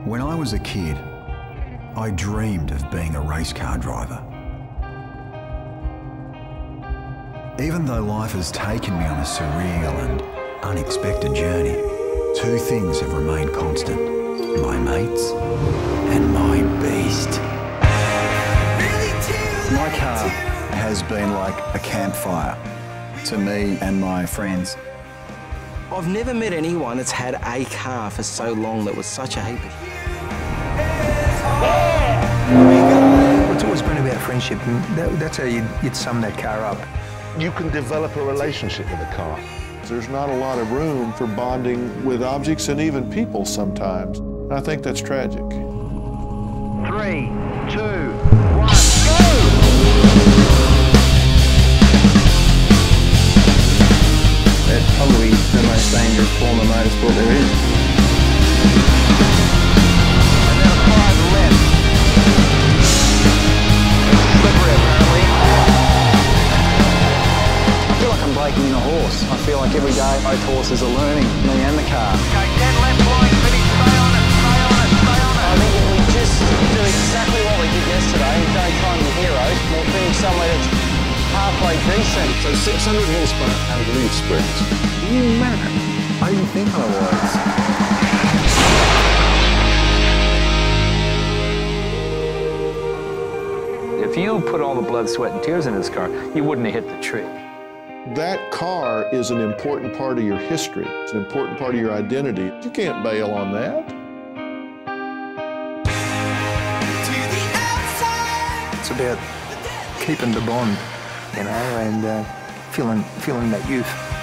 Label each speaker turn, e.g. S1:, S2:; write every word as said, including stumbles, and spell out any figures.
S1: When I was a kid, I dreamed of being a race car driver. Even though life has taken me on a surreal and unexpected journey, two things have remained constant: my mates and my beast. My car has been like a campfire to me and my friends.
S2: I've never met anyone that's had a car for so long that was such a heap of...
S3: It's always been about friendship, and that, that's how you'd, you'd sum that car up.
S4: You can develop a relationship with a car. There's not a lot of room for bonding with objects and even people sometimes. I think that's tragic.
S3: Three, two, one, go! That's probably the most dangerous form of motorsport there is. And then a five left. It's slippery apparently. I feel like I'm breaking in a horse. I feel like every day both horses are learning, me and the car.
S5: Okay, dead left line, finish, stay on it, stay on it, stay on it.
S2: I think if we just do exactly what we did yesterday and don't try and be heroes, we'll finish somewhere that's halfway decent.
S4: So six hundred horsepower and lead springs.
S3: You man,
S1: I didn't think I was.
S6: If you put all the blood, sweat, and tears into this car, you wouldn't have hit the tree.
S4: That car is an important part of your history. It's an important part of your identity. You can't bail on that.
S3: it's about keeping the bond, you know, and uh, feeling, feeling that youth.